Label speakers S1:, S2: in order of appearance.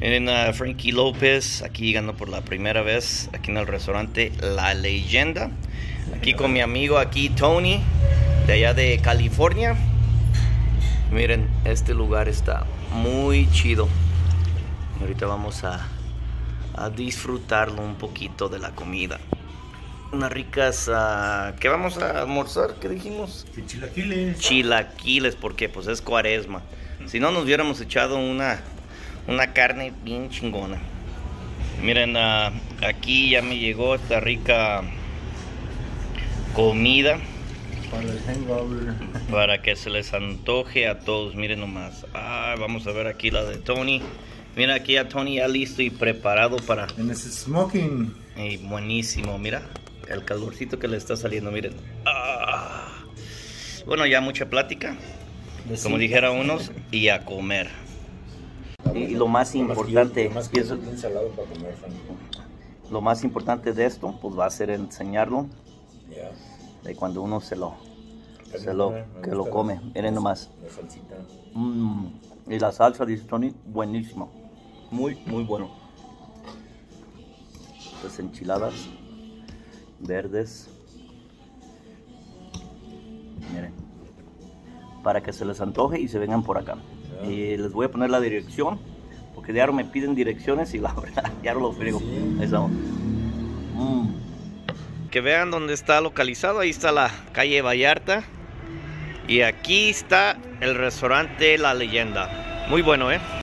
S1: Miren a Frankie López aquí llegando por la primera vez aquí en el restaurante La Leyenda. Aquí con mi amigo aquí Tony de allá de California. Miren, este lugar está muy chido. Ahorita vamos a disfrutarlo un poquito de la comida. Unas ricas, ¿qué vamos a almorzar? ¿Qué dijimos?
S2: Chilaquiles.
S1: Chilaquiles, porque pues es cuaresma. Si no, nos hubiéramos echado una carne bien chingona. Miren, aquí ya me llegó esta rica comida
S2: Para el hangover.
S1: para que se les antoje a todos. Miren nomás. Vamos a ver aquí la de Tony. Mira aquí a Tony ya listo y preparado para...
S2: And it's smoking.
S1: buenísimo, mira el calorcito que le está saliendo, miren. Bueno, ya mucha plática, como dijera unos, y a comer. Y lo más importante, lo más importante de esto, pues va a ser enseñarlo de cuando uno que lo come. Miren nomás. Y la salsa, dice Tony, buenísima. Muy bueno. Las enchiladas verdes. Miren. Para que se les antoje y se vengan por acá. Y les voy a poner la dirección, porque diario me piden direcciones y la verdad, ya no lo frigo. Ahí estamos. Que vean dónde está localizado. Ahí está la calle Vallarta. Y aquí está el restaurante La Leyenda. Muy bueno,